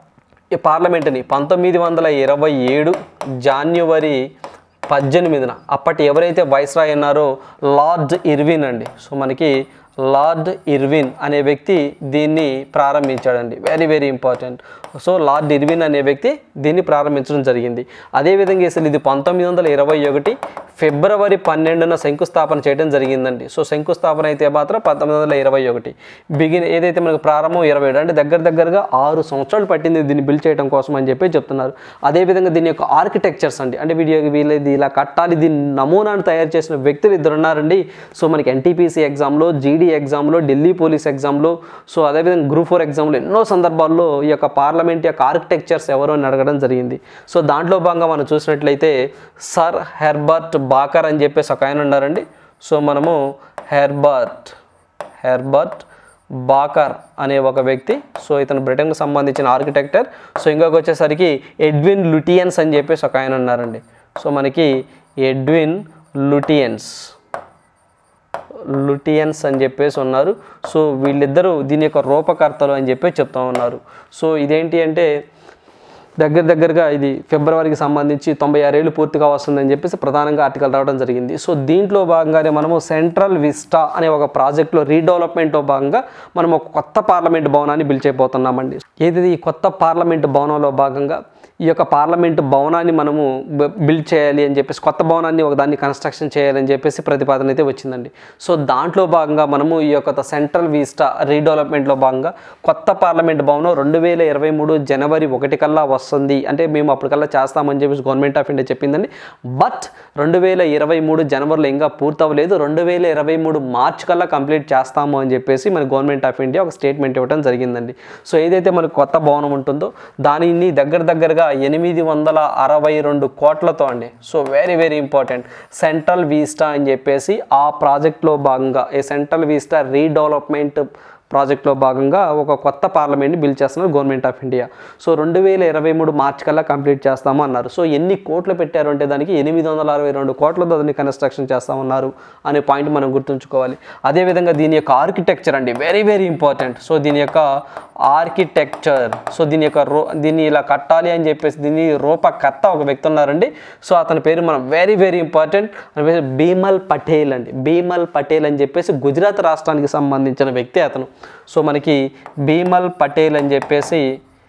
Speaker 1: ఈ పార్లమెంట్ని పంతొమ్మిది వందల ఇరవై ఏడు జాన్యువరి పద్దెనిమిదిన అప్పటి ఎవరైతే వైస్రాయ్ అన్నారో లార్డ్ ఇర్విన్ అండి. సో మనకి లార్డ్ ఇర్విన్ అనే వ్యక్తి దీన్ని ప్రారంభించాడండి. Very very important. So lord Irwin అనే వ్యక్తి దీన్ని ప్రారంభించడం జరిగింది. అదేవిధంగా అసలు ఇది పంతొమ్మిది వందల ఇరవై ఒకటి ఫిబ్రవరి పన్నెండున శంకుస్థాపన చేయడం జరిగిందండి. సో శంకుస్థాపన అయితే మాత్రం పంతొమ్మిది వందల ఇరవై ఒకటి బిగిన్ ఏదైతే మనకు ప్రారంభం ఇరవై ఏడు అంటే దగ్గర దగ్గరగా ఆరు సంవత్సరాలు పట్టింది దీన్ని బిల్డ్ చేయడం కోసం అని చెప్పి చెప్తున్నారు. అదేవిధంగా దీని యొక్క ఆర్కిటెక్చర్స్ అండి, అంటే వీడియో వీళ్ళది ఇలా కట్టాలి దీని నమూనాను తయారు చేసిన వ్యక్తులు ఇద్దరు ఉన్నారండి. సో మనకి ఎన్టీపీసీ ఎగ్జామ్లో, జీడీ ఎగ్జామ్లో, ఢిల్లీ పోలీస్ ఎగ్జామ్లో, సో అదేవిధంగా గ్రూప్ ఫోర్ ఎగ్జామ్లో ఎన్నో సందర్భాల్లో ఈ యొక్క పార్లమెంట్ యొక్క ఆర్కిటెక్చర్స్ ఎవరు అని అడగడం జరిగింది. సో దాంట్లో భాగంగా మనం చూసినట్లయితే సర్ హెర్బర్ట్ బాకర్ అని చెప్పేసి ఒక ఆయన ఉన్నారండి. సో మనము హెర్బర్ట్ హెర్బర్ట్ బాకర్ అనే ఒక వ్యక్తి. సో ఇతను బ్రిటన్కి సంబంధించిన ఆర్కిటెక్టర్. సో ఇంకొక వచ్చేసరికి ఎడ్విన్ లుటియన్స్ అని చెప్పేసి ఒక ఆయన ఉన్నారండి. సో మనకి ఎడ్విన్ లుటియన్స్ లుటియన్స్ అని చెప్పేసి ఉన్నారు. సో వీళ్ళిద్దరూ దీని యొక్క రూపకర్తలు అని చెప్పి చెప్తా ఉన్నారు. సో ఇదేంటి అంటే దగ్గర దగ్గరగా ఇది ఫిబ్రవరికి సంబంధించి తొంభై ఆరేళ్ళు పూర్తిగా వస్తుందని చెప్పేసి ప్రధానంగా ఆర్టికల్ రావడం జరిగింది. సో దీంట్లో భాగంగానే మనము సెంట్రల్ విస్టా అనే ఒక ప్రాజెక్ట్లో రీడెవలప్మెంట్లో భాగంగా మనం ఒక కొత్త పార్లమెంట్ భవనాన్ని బిల్డ్ చేయబోతున్నామండి. ఏది ఈ కొత్త పార్లమెంట్ భవనంలో భాగంగా ఈ యొక్క పార్లమెంటు భవనాన్ని మనము బిల్డ్ చేయాలి అని చెప్పేసి కొత్త భవనాన్ని ఒక దాన్ని కన్స్ట్రక్షన్ చేయాలని చెప్పేసి ప్రతిపాదన అయితే వచ్చిందండి. సో దాంట్లో భాగంగా మనము ఈ యొక్క సెంట్రల్ విస్టా రీడెవలప్మెంట్లో భాగంగా కొత్త పార్లమెంట్ భవనం రెండు వేల ఇరవై మూడు జనవరి ఒకటి కల్లా వస్తుంది, అంటే మేము అప్పటికల్లా చేస్తామని చెప్పేసి గవర్నమెంట్ ఆఫ్ ఇండియా చెప్పిందండి. బట్ రెండు వేల ఇరవై మూడు జనవరిలో ఇంకా పూర్తవ్వలేదు, రెండు వేల ఇరవై మూడు మార్చ్ కల్లా కంప్లీట్ చేస్తాము అని చెప్పేసి మన గవర్నమెంట్ ఆఫ్ ఇండియా ఒక స్టేట్మెంట్ ఇవ్వడం జరిగిందండి. సో ఏదైతే మనకు కొత్త భవనం ఉంటుందో దానిని దగ్గర దగ్గరగా ఎనిమిది వందల అరవై రెండు కోట్లతో అండి. So very very important Central Vista అని చెప్పేసి ఆ ప్రాజెక్ట్లో భాగంగా ఈ సెంట్రల్ విస్టా రీడెవలప్మెంట్ ప్రాజెక్ట్లో భాగంగా ఒక కొత్త పార్లమెంట్ని బిల్డ్ చేస్తున్నారు గవర్నమెంట్ ఆఫ్ ఇండియా. సో రెండు వేల ఇరవై మూడు మార్చ్ కల్లా కంప్లీట్ చేస్తాము అన్నారు. సో ఎన్ని కోట్లు పెట్టారు అంటే దానికి ఎనిమిది వందల అరవై రెండు కోట్లతో దాన్ని కన్స్ట్రక్షన్ చేస్తామన్నారు అనే పాయింట్ మనం గుర్తుంచుకోవాలి. అదేవిధంగా దీని యొక్క ఆర్కిటెక్చర్ అండి వెరీ వెరీ ఇంపార్టెంట్. సో దీని యొక్క ఆర్కిటెక్చర్ సో దీని యొక్క రో దీన్ని ఇలా కట్టాలి అని చెప్పేసి దీని రూపకర్త ఒక వ్యక్తి ఉన్నారండి. సో అతని పేరు మనం very very important Bimal Patel అండి. బీమల్ పటేల్ అని చెప్పేసి గుజరాత్ రాష్ట్రానికి సంబంధించిన వ్యక్తి అతను. సో మనకి బీమల్ పటేల్ అని చెప్పేసి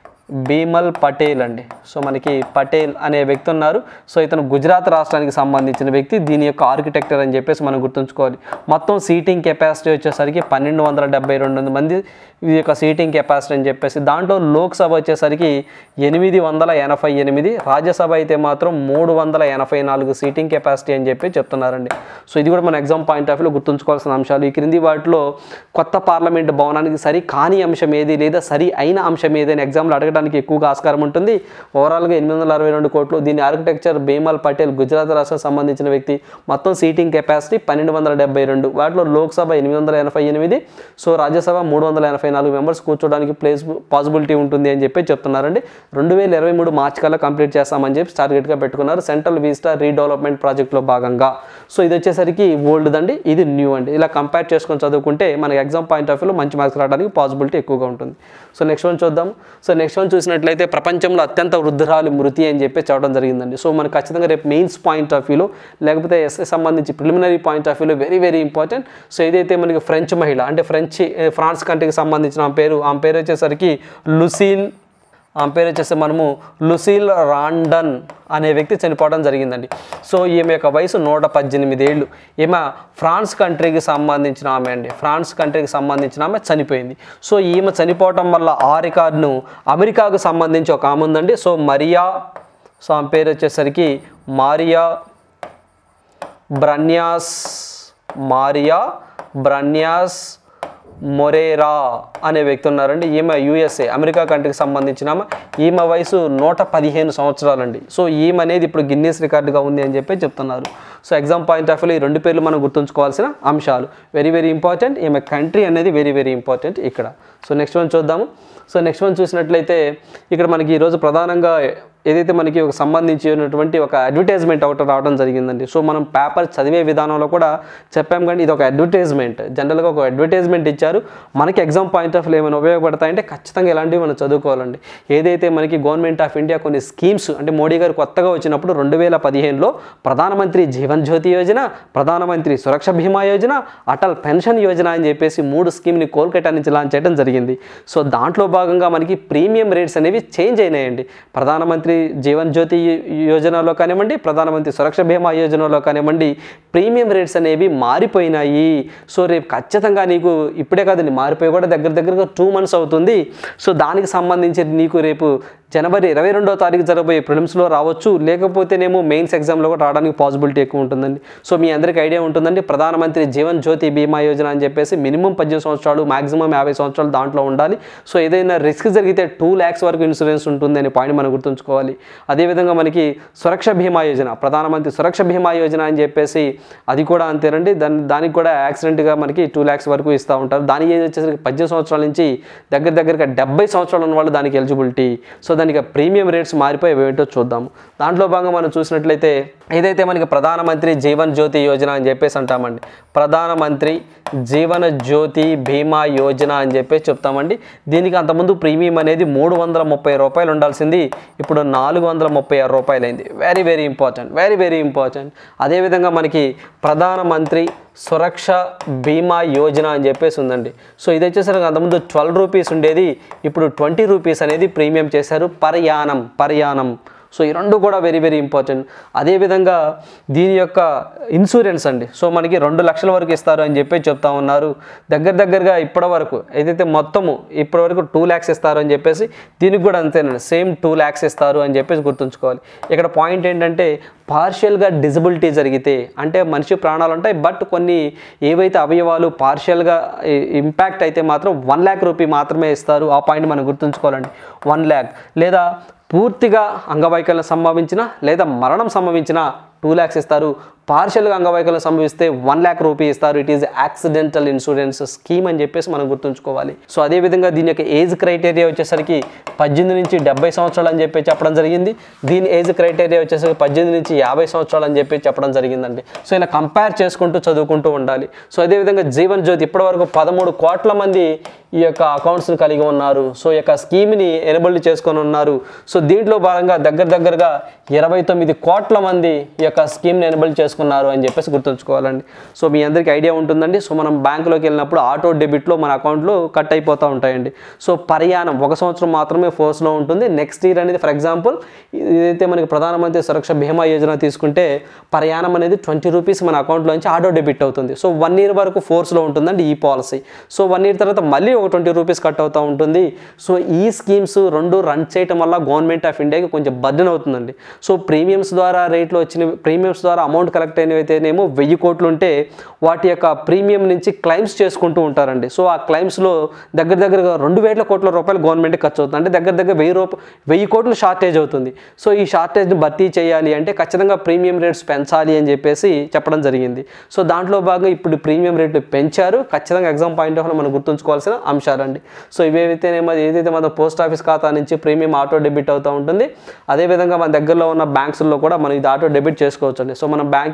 Speaker 1: బీమల్ పటేల్ అండి. సో మనకి పటేల్ అనే వ్యక్తి ఉన్నారు. సో ఇతను గుజరాత్ రాష్ట్రానికి సంబంధించిన వ్యక్తి. దీని యొక్క ఆర్కిటెక్చర్ అని చెప్పేసి మనం గుర్తుంచుకోవాలి. మొత్తం సీటింగ్ కెపాసిటీ వచ్చేసరికి పన్నెండు వందల డెబ్బై రెండు మంది ఈ యొక్క సీటింగ్ కెపాసిటీ అని చెప్పేసి, దాంట్లో లోక్సభ వచ్చేసరికి ఎనిమిది వందల ఎనభై ఎనిమిది రాజ్యసభ అయితే మాత్రం మూడు వందల ఎనభై నాలుగు సీటింగ్ కెపాసిటీ అని చెప్పి చెప్తున్నారండి. సో ఇది కూడా మన ఎగ్జామ్ పాయింట్ ఆఫ్ వ్యూలో గుర్తుంచుకోవాల్సిన అంశాలు. ఈ క్రింది వాటిలో కొత్త పార్లమెంట్ భవనానికి సరి కాని అంశం ఏది లేదా సరి అయిన అంశం ఏదైనా ఎగ్జామ్లో అడగడానికి ఎక్కువగా ఆస్కారం ఉంటుంది. ఓవరాల్గా ఎనిమిది వందల అరవై రెండు కోట్లు. దీని ఆర్కిటెక్చర్ బీమల్ పటేల్ గుజరాత్ రాష్ట్రానికి సంబంధించిన వ్యక్తి. మొత్తం సీటింగ్ కెపాసిటీ పన్నెండు వందల డెబ్బై రెండు వాటిలో లోక్సభ ఎనిమిది వందల ఎనభై ఎనిమిది సో రాజ్యసభ మూడు వందల ఎనభై నాలుగు మెంబర్స్ కూర్చోడానికి ప్లేస్ పాసిబిలిటీ ఉంటుంది అని చెప్పి చెప్తున్నారండి. రెండు వేల ఇరవై మూడు మార్చి కల్లా కంప్లీట్ చేస్తామని చెప్పి టార్గెట్గా పెట్టుకున్నారు సెంట్రల్ విస్టా రీడెవలప్మెంట్ ప్రాజెక్ట్లో భాగంగా. సో ఇది వచ్చేసరికి ఓల్డ్ అండి, ఇది న్యూ అండి. ఇలా కంపేర్ చేసుకొని చదువుకుంటే మనకి ఎగ్జామ్ పాయింట్ ఆఫ్ వ్యూలో మంచి మార్క్స్ రావడానికి పాసిబిలిటీ ఎక్కువగా ఉంటుంది. సో నెక్స్ట్ వన్ చూద్దాం. సో నెక్స్ట్ వన్ చూసినట్లయితే ప్రపంచంలో అత్యంత వృద్ధురాలు మృతి అని చెప్పి చెప్పడం జరిగిందండి. సో మనకు ఖచ్చితంగా రేపు మెయిన్స్ పాయింట్ ఆఫ్ వ్యూలో లేకపోతే ఎస్ఏ సంబంధించి ప్రిలిమినరీ పాయింట్ ఆఫ్ వ్యూలో వెరీ వెరీ ఇంపార్టెంట్. సో ఏదైతే మనకి ఫ్రెంచ్ మహిళ అంటే ఫ్రెంచ్ ఫ్రాన్స్ కంట్రీకి సంబంధించిన ఆమె పేరు ఆమె పేరు వచ్చేసరికి లుసీల్ ఆమె పేరు వచ్చేసి మనము లుసీల్ రాండన్ అనే వ్యక్తి చనిపోవడం జరిగిందండి. సో ఈమె యొక్క వయసు నూట పద్దెనిమిది ఏళ్ళు. ఈమె ఫ్రాన్స్ కంట్రీకి సంబంధించిన ఆమె అండి ఫ్రాన్స్ కంట్రీకి సంబంధించిన ఆమె చనిపోయింది. సో ఈమె చనిపోవటం వల్ల ఆ రికార్డును అమెరికాకు సంబంధించి ఒక ఆమె ఉందండి. సో మరియా సో ఆమె పేరు వచ్చేసరికి మారియా బ్రన్యాస్ మారియా బ్రన్యాస్ మొరేరా అనే వ్యక్తి ఉన్నారండి. ఈమె యూఎస్ఏ అమెరికా కంట్రీకి సంబంధించిన ఈమె వయసు నూట పదిహేను సంవత్సరాలండి. సో ఈమె అనేది ఇప్పుడు గిన్నీస్ రికార్డుగా ఉంది అని చెప్పి చెప్తున్నారు. సో ఎగ్జామ్ పాయింట్ ఆఫ్ వ్యూలో ఈ రెండు పేర్లు మనం గుర్తుంచుకోవాల్సిన అంశాలు వెరీ వెరీ ఇంపార్టెంట్. ఈమె కంట్రీ అనేది వెరీ వెరీ ఇంపార్టెంట్ ఇక్కడ. సో నెక్స్ట్ వన్ చూద్దాము. సో నెక్స్ట్ వన్ చూసినట్లయితే ఇక్కడ మనకి ఈరోజు ప్రధానంగా ఏదైతే మనకి ఒక సంబంధించినటువంటి ఒక అడ్వర్టైజ్మెంట్ ఒకటి రావడం జరిగిందండి. సో మనం పేపర్ చదివే విధానంలో కూడా చెప్పాం కానీ ఇది ఒక అడ్వర్టైజ్మెంట్, జనరల్గా ఒక అడ్వర్టైజ్మెంట్ ఇచ్చారు. మనకి ఎగ్జామ్ పాయింట్ ఆఫ్ వ్యూ ఏమైనా ఉపయోగపడతాయంటే ఖచ్చితంగా ఇలాంటివి మనం చదువుకోవాలండి. ఏదైతే మనకి గవర్నమెంట్ ఆఫ్ ఇండియా కొన్ని స్కీమ్స్ అంటే మోడీ గారు కొత్తగా వచ్చినప్పుడు రెండు వేల పదిహేనులో ప్రధానమంత్రి జీవన్ జ్యోతి యోజన, ప్రధానమంత్రి సురక్ష బీమా యోజన, అటల్ పెన్షన్ యోజన అని చెప్పేసి మూడు స్కీమ్ని కోల్కతా నుంచి లాంచ్ చేయడం జరిగింది. సో దాంట్లో భాగంగా మనకి ప్రీమియం రేట్స్ అనేవి చేంజ్ అయినాయండి. ప్రధానమంత్రి జీవన్ జ్యోతి యోజనలో కానివ్వండి, ప్రధానమంత్రి సురక్ష బీమా యోజనలో కానివ్వండి ప్రీమియం రేట్స్ అనేవి మారిపోయినాయి. సో రేపు ఖచ్చితంగా నీకు ఇప్పుడే కాదండి మారిపోయి కూడా దగ్గర దగ్గరగా టూ మంత్స్ అవుతుంది. సో దానికి సంబంధించి నీకు రేపు జనవరి ఇరవై రెండో తారీఖు జరగబోయే ప్రిలిమ్స్లో రావచ్చు, లేకపోతేనేమో మెయిన్స్ ఎగ్జామ్లో కూడా రావడానికి పాసిబిలిటీ ఎక్కువ ఉంటుందండి. సో మీ అందరికీ ఐడియా ఉంటుందండి ప్రధానమంత్రి జీవన్ జ్యోతి బీమా యోజన అని చెప్పేసి మినిమం పద్దెనిమిది సంవత్సరాలు మాక్సిమం యాభై సంవత్సరాలు దాంట్లో ఉండాలి. సో ఏదైనా రిస్క్ జరిగితే టూ ల్యాక్స్ వరకు ఇన్సూరెన్స్ ఉంటుంది అనే పాయింట్ మనం గుర్తుంచుకోవాలి. అదేవిధంగా మనకి సురక్ష బీమా యోజన ప్రధానమంత్రి సురక్ష బీమా యోజన అని చెప్పేసి అది కూడా అంతేనండి. దాని దానికి కూడా యాక్సిడెంట్గా మనకి టూ ల్యాక్స్ వరకు ఇస్తూ ఉంటారు. దాని ఏజ్ వచ్చేసరికి పద్దెనిమిది సంవత్సరాల నుంచి దగ్గర దగ్గరగా డెబ్బై సంవత్సరాలు ఉన్న వాళ్ళు దానికి ఎలిజిబిలిటీ. సో దానికి ప్రీమియం రేట్స్ మారిపోయి ఏంటో చూద్దాము. దాంట్లో భాగంగా మనం చూసినట్లయితే ఏదైతే మనకి ప్రధానమంత్రి జీవన్ జ్యోతి యోజన అని చెప్పేసి అంటామండి ప్రధానమంత్రి జీవన జ్యోతి బీమా యోజన అని చెప్పేసి చెప్తామండి. దీనికి అంతకుముందు ప్రీమియం అనేది మూడు వందల ముప్పై రూపాయలు ఉండాల్సింది ఇప్పుడు నాలుగు వందల ముప్పై ఆరు రూపాయలు అయింది. Very very important very very important. అదేవిధంగా మనకి ప్రధానమంత్రి సురక్ష బీమా యోజన అని చెప్పేసి ఉందండి. సో ఇది వచ్చేసరికి అంతకుముందు ట్వెల్వ్ రూపీస్ ఉండేది ఇప్పుడు ట్వంటీ రూపీస్ అనేది ప్రీమియం చేశారు per annum per annum. So ఈ రెండు కూడా వెరీ వెరీ ఇంపార్టెంట్. అదేవిధంగా దీని యొక్క ఇన్సూరెన్స్ అండి సో మనకి రెండు లక్షల వరకు ఇస్తారు అని చెప్పి చెప్తా ఉన్నారు. దగ్గర దగ్గరగా ఇప్పటి వరకు ఏదైతే మొత్తము ఇప్పటి వరకు టూ ల్యాక్స్ ఇస్తారు అని చెప్పేసి దీనికి కూడా అంతేనండి సేమ్ టూ ల్యాక్స్ ఇస్తారు అని చెప్పేసి గుర్తుంచుకోవాలి. ఇక్కడ పాయింట్ ఏంటంటే పార్షియల్గా డిజబిలిటీ జరిగితే అంటే మనిషి ప్రాణాలు ఉంటాయి బట్ కొన్ని ఏవైతే అవయవాలు పార్షియల్గా ఇంపాక్ట్ అయితే మాత్రం వన్ ల్యాక్ రూపీ మాత్రమే ఇస్తారు. ఆ పాయింట్ మనం గుర్తుంచుకోవాలండి. వన్ ల్యాక్ లేదా పూర్తిగా అంగవైకల్యం సంభవించిన లేదా మరణం సంభవించిన టూ ల్యాక్స్ ఇస్తారు. పార్షియల్గా అంగవైకల్యం సంభవిస్తే వన్ ల్యాక్ రూపీ ఇస్తారు. It is accidental insurance scheme అని చెప్పేసి మనం గుర్తుంచుకోవాలి. సో అదేవిధంగా దీని యొక్క ఏజ్ క్రైటీరియా వచ్చేసరికి పద్దెనిమిది నుంచి డెబ్బై సంవత్సరాలు అని చెప్పి చెప్పడం జరిగింది. దీని ఏజ్ క్రైటీరియా వచ్చేసరికి పద్దెనిమిది నుంచి యాభై సంవత్సరాలు అని చెప్పి చెప్పడం జరిగిందండి. సో ఇలా కంపేర్ చేసుకుంటూ చదువుకుంటూ ఉండాలి. సో అదేవిధంగా జీవన్ జ్యోతి ఇప్పటివరకు పదమూడు కోట్ల మంది ఈ యొక్క అకౌంట్స్ని కలిగి ఉన్నారు. సో ఈ యొక్క స్కీమ్ని ఎనబుల్ చేసుకొని ఉన్నారు. సో దీంట్లో భాగంగా దగ్గర దగ్గరగా ఇరవై తొమ్మిది కోట్ల మంది ఈ యొక్క స్కీమ్ని ఎనబుల్ చేసుకున్నారు అని చెప్పేసి గుర్తుంచుకోవాలండి. సో మీ అందరికీ ఐడియా ఉంటుందండి. సో మనం బ్యాంకులోకి వెళ్ళినప్పుడు ఆటో డెబిట్లో మన అకౌంట్లో కట్ అయిపోతూ ఉంటాయండి. సో పర్యాణం ఒక సంవత్సరం మాత్రమే ఫోర్స్లో ఉంటుంది. నెక్స్ట్ ఇయర్ అనేది ఫర్ ఎగ్జాంపుల్ ఏదైతే మనకి ప్రధానమంత్రి సురక్ష బీమా యోజన తీసుకుంటే పర్యాణం అనేది ట్వంటీ రూపీస్ మన అకౌంట్లో నుంచి ఆటో డెబిట్ అవుతుంది. సో వన్ ఇయర్ వరకు ఫోర్స్లో ఉంటుందండి ఈ పాలసీ. సో వన్ ఇయర్ తర్వాత మళ్ళీ ఒక ట్వంటీ రూపీస్ కట్ అవుతూ ఉంటుంది. సో ఈ స్కీమ్స్ రెండు రన్ చేయటం వల్ల గవర్నమెంట్ ఆఫ్ ఇండియాకి కొంచెం బర్డెన్ అవుతుందండి. సో ప్రీమియమ్స్ ద్వారా రేట్లు వచ్చిన ప్రీమియమ్స్ ద్వారా అమౌంట్ కలెక్ట్ అయినవైతేనేమో వెయ్యి కోట్లు ఉంటే వాటి యొక్క ప్రీమియం నుంచి క్లైమ్స్ చేసుకుంటూ ఉంటారండి. సో ఆ క్లైమ్స్లో దగ్గర దగ్గరగా రెండు వేల కోట్ల రూపాయలు గవర్నమెంట్కి ఖర్చు అవుతుంది. అంటే దగ్గర దగ్గర వెయ్యి రూపాయలు వెయ్యి కోట్లు షార్టేజ్ అవుతుంది. సో ఈ షార్టేజ్ని భర్తీ చేయాలి అంటే ఖచ్చితంగా ప్రీమియం రేట్స్ పెంచాలి అని చెప్పేసి చెప్పడం జరిగింది. సో దాంట్లో భాగంగా ఇప్పుడు ప్రీమియం రేట్లు పెంచారు. ఖచ్చితంగా ఎగ్జామ్ పాయింట్ ఆఫ్ మనం గుర్తుంచుకోవాల్సిన అంశాలండి. సో ఇవేవైతేనేమో ఏదైతే మన పోస్ట్ ఆఫీస్ ఖాతా నుంచి ప్రీమియం ఆటో డెబిట్ అవుతూ ఉంటుంది. అదేవిధంగా మన దగ్గరలో ఉన్న బ్యాంక్స్లో కూడా మనం ఇది ఆటో డెబిట్ చేసుకోవచ్చు అండి. సో మనం బ్యాంక్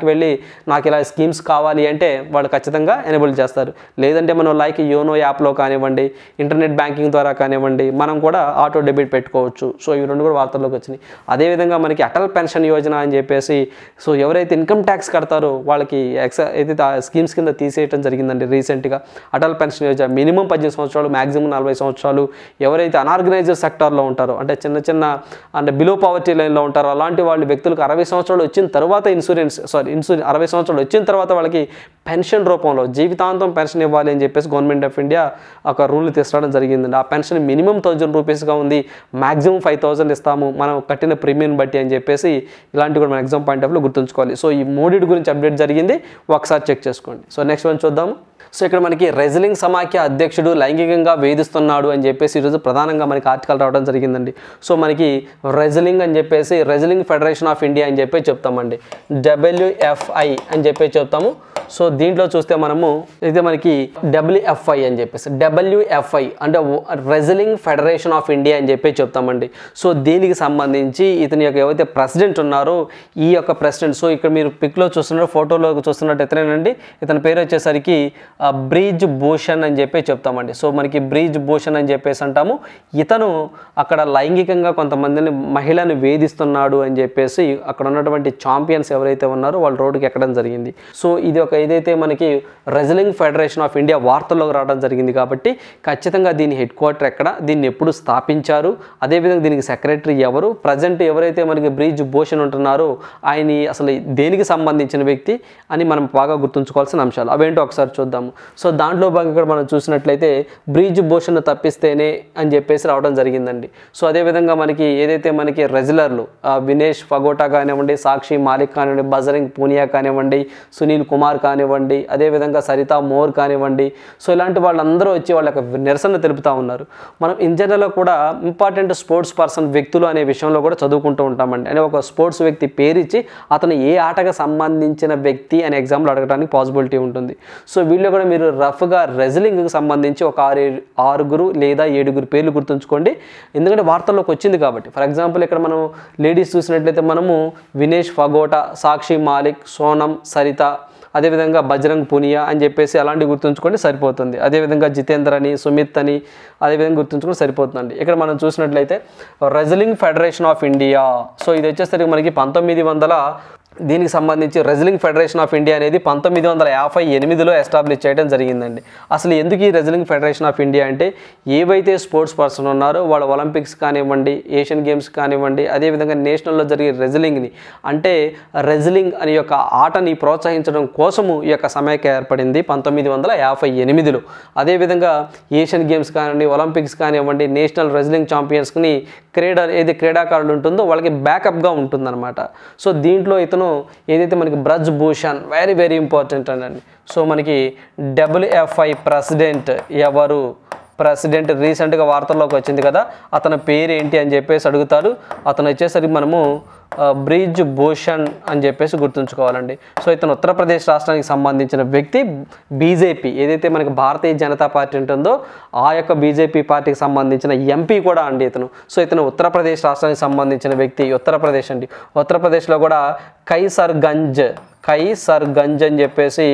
Speaker 1: బ్యాంక్కి వెళ్ళి నాకు ఇలా స్కీమ్స్ కావాలి అంటే వాళ్ళు ఖచ్చితంగా ఎనేబుల్ చేస్తారు. లేదంటే మనం లైక్ యోనో యాప్లో కానివ్వండి, ఇంటర్నెట్ బ్యాంకింగ్ ద్వారా కానివ్వండి, మనం కూడా ఆటో డెబిట్ పెట్టుకోవచ్చు. సో ఇవి రెండు కూడా వార్తల్లోకి వచ్చినాయి. అదేవిధంగా మనకి అటల్ పెన్షన్ యోజన అని చెప్పేసి, సో ఎవరైతే ఇన్కమ్ ట్యాక్స్ కడతారో వాళ్ళకి ఎక్స ఏదైతే ఆ స్కీమ్స్ కింద తీసేయడం జరిగిందండి రీసెంట్గా. అటల్ పెన్షన్ యోజన మినిమం పద్దెనిమిది సంవత్సరాలు, మ్యాక్సిమం నలభై సంవత్సరాలు. ఎవరైతే అనార్గనైజ్డ్ సెక్టార్లో ఉంటారో, అంటే చిన్న చిన్న అంటే బిలో పావర్టీ లైన్లో ఉంటారో అలాంటి వాళ్ళు వ్యక్తులకు అరవై సంవత్సరాలు వచ్చిన తర్వాత ఇన్సూరెన్స్ సారీ ఇన్సూరెన్స్ అరవై సంవత్సరాలు వచ్చిన తర్వాత వాళ్ళకి పెన్షన్ రూపంలో జీవితాంతం పెన్షన్ ఇవ్వాలి అని చెప్పేసి గవర్నమెంట్ ఆఫ్ ఇండియా ఒక రూల్ తీసుకురావడం జరిగిందండి. ఆ పెన్షన్ మినిమం థౌజండ్ రూపీస్గా ఉంది, మ్యాక్సిమం ఫైవ్ థౌసండ్ ఇస్తాము మనం కట్టిన ప్రీమియం బట్టి అని చెప్పేసి ఇలాంటి కూడా మన ఎగ్జామ్ పాయింట్ ఆఫ్ వ్యూలో గుర్తుంచుకోవాలి. సో ఈ మూడింటి గురించి అప్డేట్ జరిగింది, ఒకసారి చెక్ చేసుకోండి. సో నెక్స్ట్ వన్ చూద్దాము. సో ఇక్కడ మనకి రెజ్లింగ్ సమాఖ్య అధ్యక్షుడు లైంగికంగా వేధిస్తున్నాడు అని చెప్పేసి ఈరోజు ప్రధానంగా మనకి ఆర్టికల్ రావడం జరిగిందండి. సో మనకి రెజ్లింగ్ అని చెప్పేసి రెజ్లింగ్ ఫెడరేషన్ ఆఫ్ ఇండియా అని చెప్పి చెప్తామండి, డబ్ల్యూఎఫ్ఐ అని చెప్పి చెప్తాము. సో దీంట్లో చూస్తే మనము అయితే మనకి డబ్ల్యూఎఫ్ఐ అని చెప్పేసి డబ్ల్యూఎఫ్ఐ అంటే రెజ్లింగ్ ఫెడరేషన్ ఆఫ్ ఇండియా అని చెప్పి చెప్తామండి. సో దీనికి సంబంధించి ఇతని యొక్క ఏవైతే ప్రెసిడెంట్ ఉన్నారో ఈ యొక్క ప్రెసిడెంట్, సో ఇక్కడ మీరు పిక్లో చూస్తున్నారు, ఫోటోలో చూస్తున్నట్టయితేనండి ఇతని పేరు వచ్చేసరికి బ్రీజ్ భూషణ్ అని చెప్పి చెప్తామండి. సో మనకి బ్రీజ్ భూషణ్ అని చెప్పేసి అంటాము. ఇతను అక్కడ లైంగికంగా కొంతమందిని మహిళను వేధిస్తున్నాడు అని చెప్పేసి అక్కడ ఉన్నటువంటి ఛాంపియన్స్ ఎవరైతే ఉన్నారో వాళ్ళు రోడ్డుకి ఎక్కడం జరిగింది. సో ఇది ఒక ఏదైతే మనకి రెజ్లింగ్ ఫెడరేషన్ ఆఫ్ ఇండియా వార్తల్లోకి రావడం జరిగింది కాబట్టి ఖచ్చితంగా దీని హెడ్ క్వార్టర్ ఎక్కడ, దీన్ని ఎప్పుడు స్థాపించారు, అదేవిధంగా దీనికి సెక్రటరీ ఎవరు, ప్రజెంట్ ఎవరైతే మనకి బ్రీజ్ భూషణ్ ఉంటున్నారో ఆయన అసలు దేనికి సంబంధించిన వ్యక్తి అని మనం బాగా గుర్తుంచుకోవాల్సిన అంశాలు అవేంటో ఒకసారి చూద్దాము. సో దాంట్లో భాగంగా మనం చూసినట్లయితే బ్రీజ్ భూషణ్ తప్పిస్తేనే అని చెప్పేసి రావడం జరిగిందండి. సో అదేవిధంగా మనకి ఏదైతే మనకి రెజ్లర్లు వినేష్ ఫగోటా కానివ్వండి, సాక్షి మాలిక్ కానివ్వండి, బజరంగ్ పూనియా కానివ్వండి, సునీల్ కుమార్ కానివ్వండి, అదేవిధంగా సరితా మోర్ కానివ్వండి, సో ఇలాంటి వాళ్ళందరూ వచ్చి వాళ్ళ యొక్క నిరసన తెలుపుతూ ఉన్నారు. మనం ఇన్ జనరల్గా కూడా ఇంపార్టెంట్ స్పోర్ట్స్ పర్సన్ వ్యక్తులు అనే విషయంలో కూడా చదువుకుంటూ ఉంటామండి. అంటే ఒక స్పోర్ట్స్ వ్యక్తి పేరిచ్చి అతను ఏ ఆటకు సంబంధించిన వ్యక్తి అనే ఎగ్జాంపుల్ అడగడానికి పాసిబిలిటీ ఉంటుంది. సో వీళ్ళు కూడా మీరు రఫ్గా రెజ్లింగ్కి సంబంధించి ఒక ఆరు ఆరుగురు లేదా ఏడుగురు పేర్లు గుర్తుంచుకోండి, ఎందుకంటే వార్తల్లోకి వచ్చింది కాబట్టి. ఫర్ ఎగ్జాంపుల్ ఇక్కడ మనం లేడీస్ చూసినట్లయితే మనము వినేష్ ఫగోటా, సాక్షి మాలిక్, సోనం, సరిత, అదేవిధంగా బజరంగ్ పూనియా అని చెప్పేసి అలాంటివి గుర్తుంచుకోండి సరిపోతుంది. అదేవిధంగా జితేందర్ అని, సుమిత్ అని అదేవిధంగా గుర్తుంచుకొని సరిపోతుందండి. ఇక్కడ మనం చూసినట్లయితే Wrestling Federation of India, so ఇది వచ్చేసరికి మనకి పంతొమ్మిది వందల దీనికి సంబంధించి రెజ్లింగ్ ఫెడరేషన్ ఆఫ్ ఇండియా అనేది పంతొమ్మిది వందల యాభై ఎనిమిదిలో ఎస్టాబ్లిష్ చేయడం జరిగిందండి. అసలు ఎందుకు ఈ రెజ్లింగ్ ఫెడరేషన్ ఆఫ్ ఇండియా అంటే ఏవైతే స్పోర్ట్స్ పర్సన్ ఉన్నారో వాళ్ళ ఒలింపిక్స్ కానివ్వండి, ఏషియన్ గేమ్స్ కానివ్వండి, అదేవిధంగా నేషనల్లో జరిగే రెజ్లింగ్ని అంటే రెజ్లింగ్ అనే యొక్క ఆటని ప్రోత్సహించడం కోసము ఈ యొక్క సమైక్య ఏర్పడింది పంతొమ్మిది వందల యాభై ఎనిమిదిలో. అదేవిధంగా ఏషియన్ గేమ్స్ కానివ్వండి, ఒలింపిక్స్ కానివ్వండి, నేషనల్ రెజ్లింగ్ ఛాంపియన్స్ని క్రీడా ఏది క్రీడాకారులు ఉంటుందో వాళ్ళకి బ్యాకప్గా ఉంటుందన్నమాట. సో దీంట్లో ఇతను ఏదైతే మనకి Brij Bhushan very very important అండి. సో మనకి డబ్ల్యూఎఫ్ఐ ప్రెసిడెంట్ ఎవరు, ప్రెసిడెంట్ రీసెంట్గా వార్తల్లోకి వచ్చింది కదా, అతని పేరు ఏంటి అని చెప్పేసి అడుగుతారు. అతను వచ్చేసరికి మనము బ్రిజ్ భూషణ్ అని చెప్పేసి గుర్తుంచుకోవాలండి. సో ఇతను ఉత్తరప్రదేశ్ రాష్ట్రానికి సంబంధించిన వ్యక్తి. బీజేపీ ఏదైతే మనకి భారతీయ జనతా పార్టీ ఉంటుందో ఆ యొక్క బీజేపీ పార్టీకి సంబంధించిన ఎంపీ కూడా అండి ఇతను. సో ఇతను ఉత్తరప్రదేశ్ రాష్ట్రానికి సంబంధించిన వ్యక్తి. ఉత్తరప్రదేశ్ అండి, ఉత్తరప్రదేశ్లో కూడా కైసర్గంజ్ కైసర్గంజ్ అని చెప్పేసి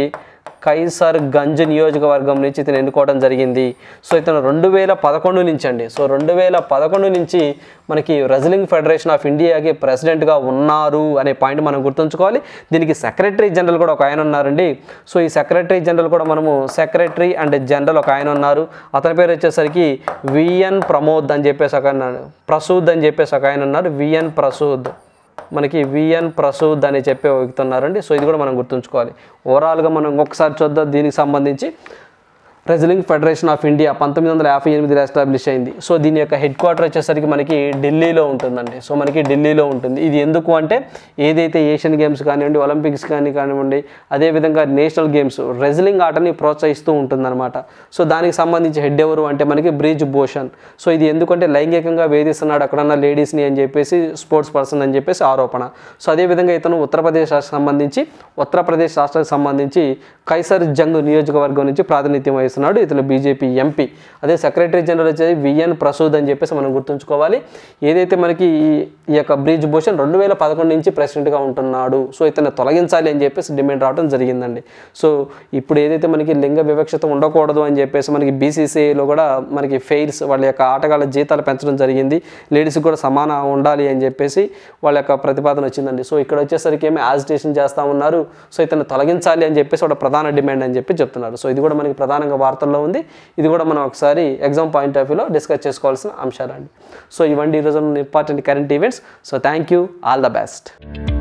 Speaker 1: కైసర్ గంజ్ నియోజకవర్గం నుంచి ఇతను ఎన్నుకోవడం జరిగింది. సో ఇతను రెండు వేల పదకొండు నుంచి అండి సో రెండు వేల పదకొండు నుంచి మనకి రెజ్లింగ్ ఫెడరేషన్ ఆఫ్ ఇండియాకి ప్రెసిడెంట్గా ఉన్నారు అనే పాయింట్ మనం గుర్తుంచుకోవాలి. దీనికి సెక్రటరీ జనరల్ కూడా ఒక ఆయన ఉన్నారండి. సో ఈ సెక్రటరీ జనరల్ కూడా మనము సెక్రటరీ అండ్ జనరల్ ఒక ఆయన ఉన్నారు. అతని పేరు వచ్చేసరికి విఎన్ ప్రమోద్ అని చెప్పేసి ఒక ఆయన, ప్రసూద్ అని చెప్పేసి ఒక ఆయన ఉన్నారు. విఎన్ ప్రసూద్ మనకి విఎన్ ప్రసూద్ అని చెప్పే వ్యక్తున్నారండి. సో ఇది కూడా మనం గుర్తుంచుకోవాలి. ఓవరాల్గా మనం ఇంకొకసారి చూద్దాం. దీనికి సంబంధించి రెజ్లింగ్ ఫెడరేషన్ ఆఫ్ ఇండియా పంతొమ్మిది వందల యాభై ఎనిమిదిలో ఎస్టాబ్లిష్ అయింది. సో దీని యొక్క హెడ్ క్వార్టర్ వచ్చేసరికి మనకి ఢిల్లీలో ఉంటుందండి. సో మనకి ఢిల్లీలో ఉంటుంది. ఇది ఎందుకు అంటే ఏదైతే ఏషియన్ గేమ్స్ కానివ్వండి, ఒలింపిక్స్ కానీ కానివ్వండి, అదేవిధంగా నేషనల్ గేమ్స్ రెజ్లింగ్ ఆటని ప్రోత్సహిస్తూ ఉంటుందన్నమాట. సో దానికి సంబంధించి హెడ్ ఎవరు అంటే మనకి బ్రిజ్ భూషణ్. సో ఇది ఎందుకంటే లైంగికంగా వేధిస్తున్నాడు అక్కడన్న లేడీస్ని అని చెప్పేసి స్పోర్ట్స్ పర్సన్ అని చెప్పేసి ఆరోపణ. సో అదేవిధంగా ఇతను ఉత్తరప్రదేశ్ రాష్ట్రానికి సంబంధించి ఉత్తరప్రదేశ్ రాష్ట్రానికి సంబంధించి కైసర్ జంగ్ నియోజకవర్గం నుంచి ప్రాతినిధ్యం వహిస్తున్నాడు. నిర్వహిస్తున్నాడు. ఇతను బీజేపీ ఎంపీ. అదే సెక్రటరీ జనరల్ వచ్చేసి విఎన్ ప్రసూద్ అని చెప్పేసి మనం గుర్తుంచుకోవాలి. ఏదైతే మనకి ఈ యొక్క బ్రిజ్ భూషణ్ రెండు వేల పదకొండు నుంచి ప్రెసిడెంట్గా ఉంటున్నాడు. సో ఇతను తొలగించాలి అని చెప్పేసి డిమాండ్ రావడం జరిగిందండి. సో ఇప్పుడు ఏదైతే మనకి లింగ వివక్షత ఉండకూడదు అని చెప్పేసి మనకి బీసీసీఐలో కూడా మనకి ఫెయిర్స్ వాళ్ళ యొక్క ఆటగాళ్ళ జీతాలు పెంచడం జరిగింది. లేడీస్కి కూడా సమాన ఉండాలి అని చెప్పేసి వాళ్ళ యొక్క ప్రతిపాదన వచ్చిందండి. సో ఇక్కడ వచ్చేసరికి ఏమి యాజిటేషన్ చేస్తూ ఉన్నారు. సో ఇతను తొలగించాలి అని చెప్పేసి ఒక ప్రధాన డిమాండ్ అని చెప్పి చెప్తున్నారు. సో ఇది కూడా మనకి ప్రధానంగా వార్తల్లో ఉంది. ఇది కూడా మనం ఒకసారి ఎగ్జామ్ పాయింట్ ఆఫ్ వ్యూలో డిస్కస్ చేసుకోవాల్సిన అంశాలండి. సో ఇవండి ఈరోజు important current events. So thank you, all the best.